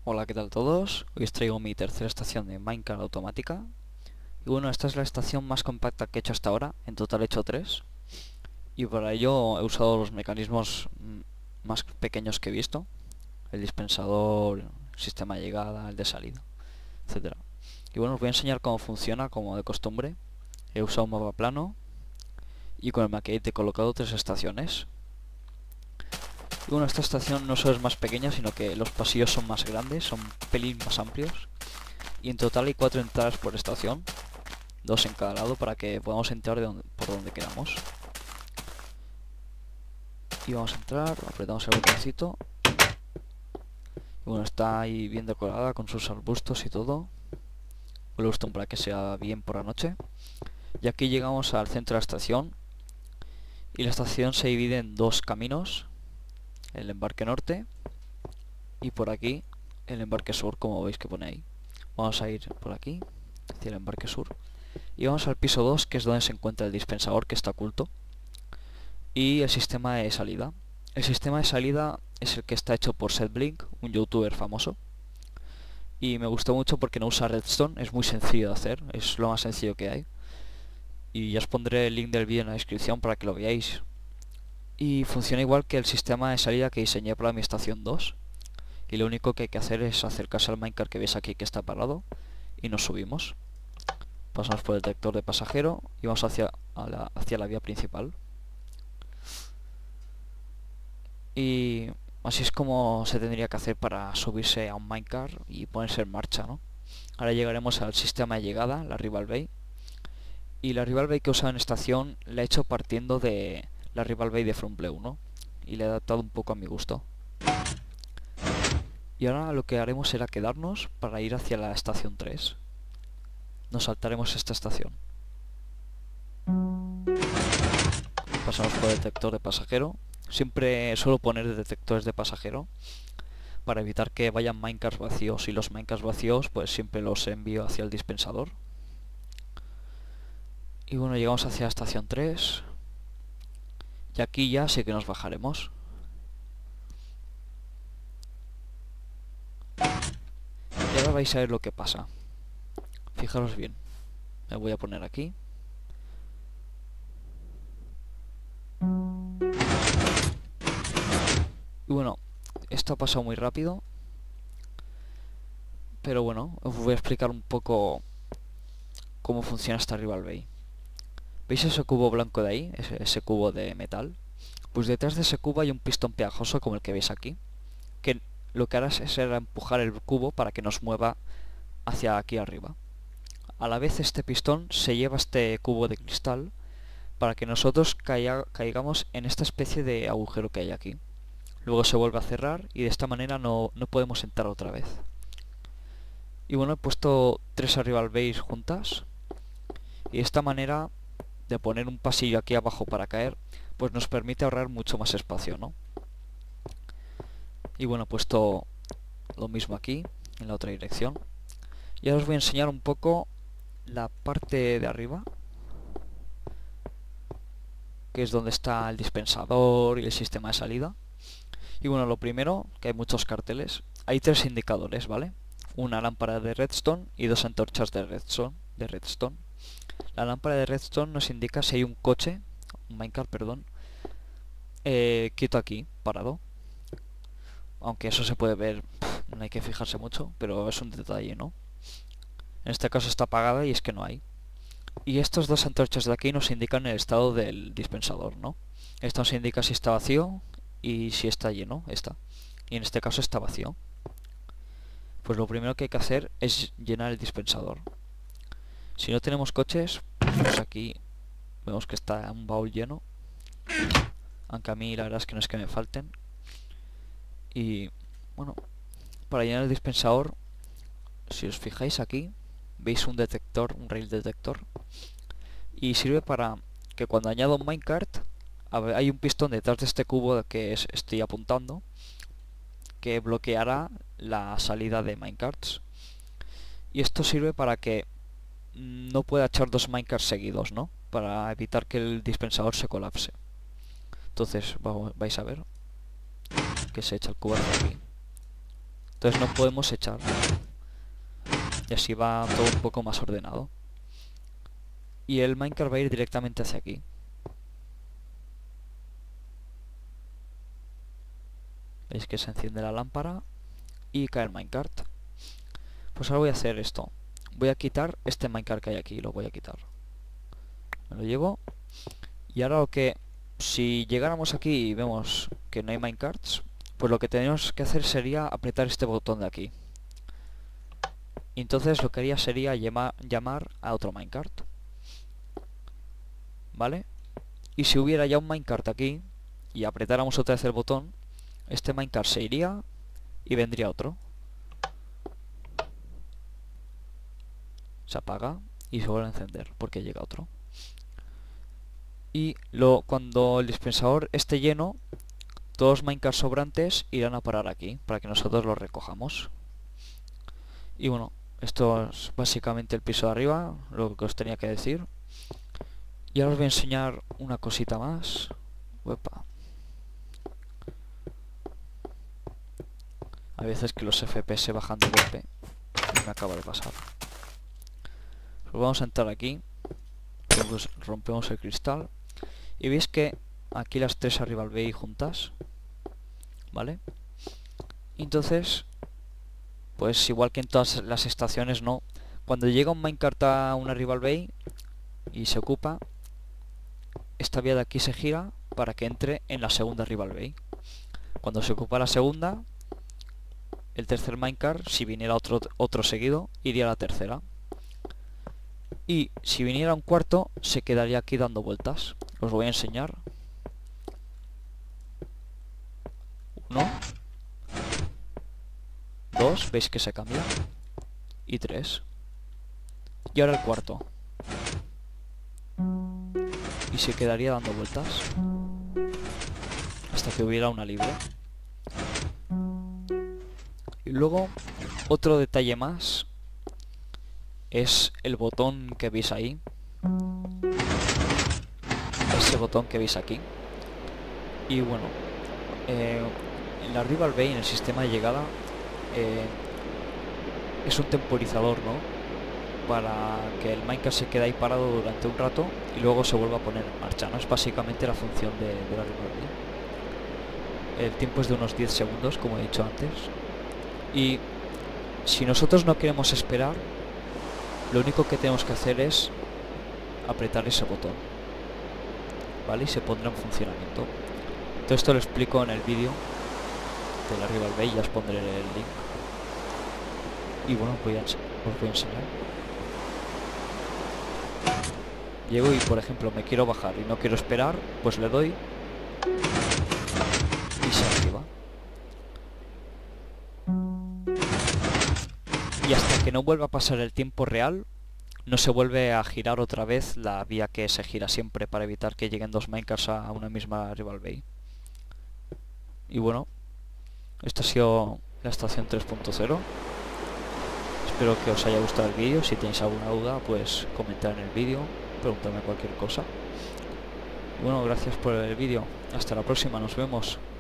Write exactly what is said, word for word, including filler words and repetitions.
Hola, ¿qué tal todos? Hoy os traigo mi tercera estación de Minecraft automática. Y bueno, esta es la estación más compacta que he hecho hasta ahora. En total he hecho tres. Y para ello he usado los mecanismos mm, más pequeños que he visto. El dispensador, el sistema de llegada, el de salida, etcétera. Y bueno, os voy a enseñar cómo funciona, como de costumbre. He usado un mapa plano y con el maquete he colocado tres estaciones. Y bueno, esta estación no solo es más pequeña, sino que los pasillos son más grandes, son un pelín más amplios. Y en total hay cuatro entradas por estación, dos en cada lado para que podamos entrar de donde, por donde queramos. Y vamos a entrar, apretamos el botoncito. Y bueno, está ahí bien decorada con sus arbustos y todo. Glowstone para que sea bien por la noche. Y aquí llegamos al centro de la estación. Y la estación se divide en dos caminos. El embarque norte y por aquí el embarque sur, como veis que pone ahí. Vamos a ir por aquí, hacia el embarque sur. Y vamos al piso dos, que es donde se encuentra el dispensador, que está oculto. Y el sistema de salida. El sistema de salida es el que está hecho por SetBlink, un youtuber famoso. Y me gustó mucho porque no usa redstone, es muy sencillo de hacer, es lo más sencillo que hay. Y ya os pondré el link del vídeo en la descripción para que lo veáis. Y funciona igual que el sistema de salida que diseñé para mi estación dos. Y lo único que hay que hacer es acercarse al minecart que veis aquí que está parado y nos subimos. Pasamos por el detector de pasajero y vamos hacia la, hacia la vía principal. Y así es como se tendría que hacer para subirse a un minecart y ponerse en marcha, ¿no? Ahora llegaremos al sistema de llegada, la Rival Bay. Y la Rival Bay que he usado en estación la he hecho partiendo de la Rival Bay de FromPlay uno y le he adaptado un poco a mi gusto. Y ahora lo que haremos será quedarnos para ir hacia la estación tres. Nos saltaremos esta estación. Pasamos por el detector de pasajero. Siempre suelo poner detectores de pasajero para evitar que vayan minecarts vacíos, y los minecarts vacíos pues siempre los envío hacia el dispensador. Y bueno, llegamos hacia la estación tres. Y aquí ya sí que nos bajaremos. Y ahora vais a ver lo que pasa. Fijaros bien. Me voy a poner aquí. Y bueno, esto ha pasado muy rápido. Pero bueno, os voy a explicar un poco cómo funciona esta Rival Bay. ¿Veis ese cubo blanco de ahí? Ese, ese cubo de metal. Pues detrás de ese cubo hay un pistón pegajoso como el que veis aquí, que lo que hará es empujar el cubo para que nos mueva hacia aquí arriba. A la vez este pistón se lleva este cubo de cristal para que nosotros caiga, caigamos en esta especie de agujero que hay aquí. Luego se vuelve a cerrar y de esta manera no, no podemos entrar otra vez. Y bueno, he puesto tres Rival Bays juntas y de esta manera de poner un pasillo aquí abajo para caer pues nos permite ahorrar mucho más espacio, ¿no? Y bueno, he puesto lo mismo aquí en la otra dirección. Y ahora os voy a enseñar un poco la parte de arriba, que es donde está el dispensador y el sistema de salida. Y bueno, lo primero, que hay muchos carteles, hay tres indicadores, ¿vale? Una lámpara de redstone y dos antorchas de redstone, de redstone. La lámpara de redstone nos indica si hay un coche, un minecart, perdón, eh, quieto aquí, parado. Aunque eso se puede ver, no hay que fijarse mucho, pero es un detalle, ¿no? En este caso está apagada y es que no hay. Y estos dos antorchas de aquí nos indican el estado del dispensador, ¿no? Esto nos indica si está vacío y si está lleno, está. Y en este caso está vacío. Pues lo primero que hay que hacer es llenar el dispensador. Si no tenemos coches, pues aquí vemos que está un baúl lleno. Aunque a mí la verdad es que no es que me falten. Y bueno, para llenar el dispensador, si os fijáis aquí, veis un detector, un rail detector. Y sirve para que cuando añado un minecart, hay un pistón detrás de este cubo que es, estoy apuntando, que bloqueará la salida de minecarts. Y esto sirve para que no pueda echar dos minecarts seguidos, ¿no? Para evitar que el dispensador se colapse. Entonces, vamos, vais a ver que se echa el cubo hacia aquí. Entonces no podemos echar. Y así va todo un poco más ordenado. Y el minecart va a ir directamente hacia aquí. Veis que se enciende la lámpara y cae el minecart. Pues ahora voy a hacer esto. Voy a quitar este minecart que hay aquí, lo voy a quitar. Me lo llevo. Y ahora lo que... Si llegáramos aquí y vemos que no hay minecarts, pues lo que tenemos que hacer sería apretar este botón de aquí. Y entonces lo que haría sería llama, llamar a otro minecart. ¿Vale? Y si hubiera ya un minecart aquí y apretáramos otra vez el botón, este minecart se iría y vendría otro. Se apaga y se vuelve a encender porque llega otro. Y lo, cuando el dispensador esté lleno, todos los minecarts sobrantes irán a parar aquí para que nosotros los recojamos. Y bueno, esto es básicamente el piso de arriba, lo que os tenía que decir. Y ahora os voy a enseñar una cosita más. Uepa. Hay veces que los F P S bajan de golpe y me acaba de pasar. Pues vamos a entrar aquí, pues rompemos el cristal y veis que aquí las tres Arrival Bay juntas, ¿vale? Entonces, pues igual que en todas las estaciones, no. Cuando llega un minecart a una Arrival Bay y se ocupa, esta vía de aquí se gira para que entre en la segunda Arrival Bay. Cuando se ocupa la segunda, el tercer minecart, si viniera otro, otro seguido, iría a la tercera. Y si viniera un cuarto, se quedaría aquí dando vueltas. Os voy a enseñar. Uno. Dos, veis que se cambia. Y tres. Y ahora el cuarto. Y se quedaría dando vueltas hasta que hubiera una libre. Y luego, otro detalle más es el botón que veis ahí. Ese botón que veis aquí. Y bueno, eh, en la Arrival Bay, en el sistema de llegada, eh, es un temporizador, ¿no? Para que el minecart se quede ahí parado durante un rato y luego se vuelva a poner en marcha, ¿no? Es básicamente la función de, de la Arrival Bay. El tiempo es de unos diez segundos, como he dicho antes. Y si nosotros no queremos esperar, lo único que tenemos que hacer es apretar ese botón, ¿vale? Y se pondrá en funcionamiento. Todo esto lo explico en el vídeo de la Arrival Bay, ya os pondré el link. Y bueno, voy a os voy a enseñar. Llego y por ejemplo me quiero bajar y no quiero esperar, pues le doy y se activa. Y hasta que no vuelva a pasar el tiempo real, no se vuelve a girar otra vez la vía que se gira siempre para evitar que lleguen dos minecarts a una misma Arrival Bay. Y bueno, esta ha sido la estación tres punto cero. Espero que os haya gustado el vídeo. Si tenéis alguna duda, pues comentad en el vídeo, preguntadme cualquier cosa. Y bueno, gracias por el vídeo. Hasta la próxima, nos vemos.